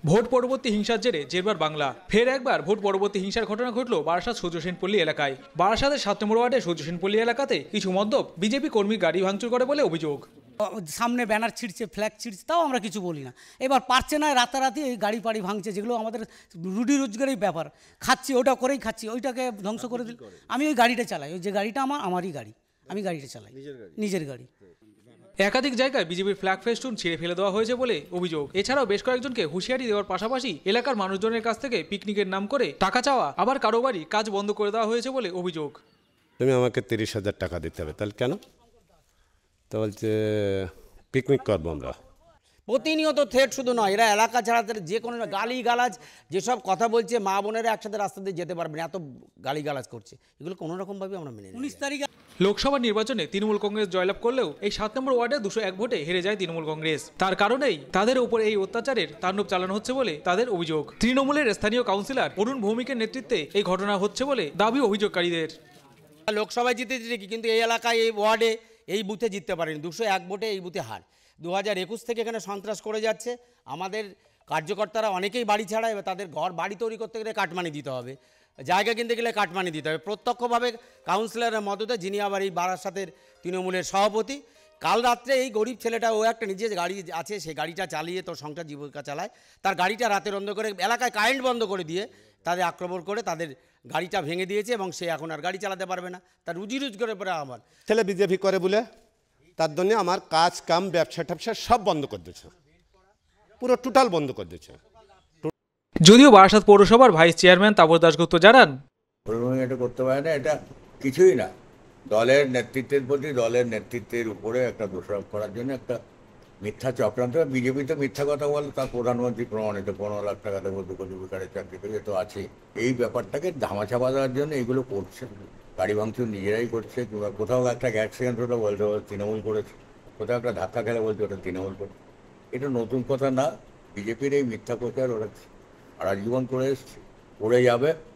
Vote পরবর্তী হিংসার জেরে জেরবার বাংলা। ফের একবার ভোট পরবর্তী হিংসার ঘটনা ঘটল বারাসাত সূর্য সেনপল্লী এলাকায়। বারাসাতের 7 নম্বর ওয়ার্ডের সূর্য সেনপল্লী এলাকাতে কিছু মদ্যপ বিজেপি কর্মী গাড়ি ভাঙচুর করে বলে অভিযোগ। সামনে ব্যানার ছিঁড়ছে, ফ্ল্যাগ ছিঁড়ছে, তাও আমরা কিছু বলি না। এবার পারছে না, রাতারাতি এই গাড়ি পাড়ি ভাঙছে, যেগুলো আমাদের রুটি রোজগারের ব্যাপার। খাচ্ছি, ওটা করেই খাচ্ছি, ওইটাকে ধ্বংস করে দিল। আমি ওই গাড়িটা চালাই, ওই যে গাড়িটা আমারই গাড়ি, আমি গাড়িটা চালাই, নিজের গাড়ি। একাধিক জায়গায় বিজেপির ফ্ল্যাগ ফেস্টুন ছিঁড়ে ফেলে দেওয়া হয়েছে বলে অভিযোগ। এছাড়াও বেশ কয়েকজনকে হুঁশিয়ারি দেওয়ার পাশাপাশি এলাকার মানুষজনের কাছ থেকে পিকনিকের নাম করে টাকা চাওয়া, আবার কারো বাড়ি কাজ বন্ধ করে দেওয়া হয়েছে বলে অভিযোগ। তুমি আমাকে 30,000 টাকা দিতে হবে। তাহলে কেন? তো বলছে পিকনিক করবো আমরা। প্রতিনিয়ত থ্রেট শুধু নয়, এরা এলাকা ছাড়া যে কোনো গালি গালাজ যেসব কথা বলছে, মা বোনেরা একসাথে রাস্তা দিয়ে যেতে পারবে না, এত গালি গালাজ করছে। এগুলো কোনো রকমভাবে আমরা মেনে নিই। 19 তারিখে লোকসভা নির্বাচনে তৃণমূল কংগ্রেস জয়লাভ করলেও এই 7 নম্বর ওয়ার্ডে 201 ভোটে হেরে যায় তৃণমূল কংগ্রেস। তার কারণেই তাদের উপর এই অত্যাচারের তাণ্ডব চালানো হচ্ছে বলে তাদের অভিযোগ। তৃণমূলের স্থানীয় কাউন্সিলর অরুণ ভৌমিকের নেতৃত্বে এই ঘটনা হচ্ছে বলে দাবি অভিযোগকারীদের। লোকসভায় জিতেছে ঠিকই, কিন্তু এই এলাকায় এই ওয়ার্ডে এই বুথে জিততে পারেনি। 201 ভোটে এই বুথে হার। 2021 থেকে এখানে সন্ত্রাস করে যাচ্ছে। আমাদের কার্যকর্তারা অনেকেই বাড়ি ছাড়া, এবার তাদের ঘর বাড়ি তৈরি করতে গেলে কাটমানি দিতে হবে, জায়গা কিনতে গেলে কাটমানি দিতে হবে। প্রত্যক্ষভাবে কাউন্সিলরের মদতে, যিনি আবার এই বারাসাতের তৃণমূলের সভাপতি, কাল রাত্রে এই গরিব ছেলেটা, ও একটা নিজের গাড়ি আছে, সেই গাড়িটা চালিয়ে তোর সংসার জীবিকা চালায়, তার গাড়িটা রাতে বন্ধ করে, এলাকায় কারেন্ট বন্ধ করে দিয়ে তাদের আক্রমণ করে তাদের গাড়িটা ভেঙে দিয়েছে, এবং সে এখন আর গাড়ি চালাতে পারবে না। তার রুজি রোজগারের পরে আমার ছেলে বিজেপি করে বলে তার জন্য আমার কাজ কাম ব্যবসা ট্যাবসা সব বন্ধ করে দিয়েছে, পুরো টোটাল বন্ধ করে দিয়েছে। যদিও বারাসাত পৌরসভার ভাইস চেয়ারম্যান তাপস দাশগুপ্ত জানান, এটা করতে পারে না, এটা কিছুই না। দলের নেতৃত্বের প্রতি, দলের নেতৃত্বের উপরে একটা দোষারোপ করার জন্য একটা মিথ্যা চক্রান্ত। বিজেপি তো মিথ্যা কথা বলে, তার প্রধানমন্ত্রী প্রমাণিত 15 লাখ টাকা দেবো, 2 কোটি বেকারের চাকরি পেয়ে তো আছে। এই ব্যাপারটাকে ধামাচাপা দেওয়ার জন্য এগুলো করছে। গাড়ি ভাঙচুর নিজেরাই করছে, কিংবা কোথাও একটা অ্যাক্সিডেন্ট হলে বলতে তৃণমূল করেছে, কোথাও একটা ধাক্কা খেলে বলছে ওটা তৃণমূল করে। এটা নতুন কথা না। বিজেপির এই মিথ্যা প্রচার ওরা সারা জীবন করে এসছে, করে যাবে।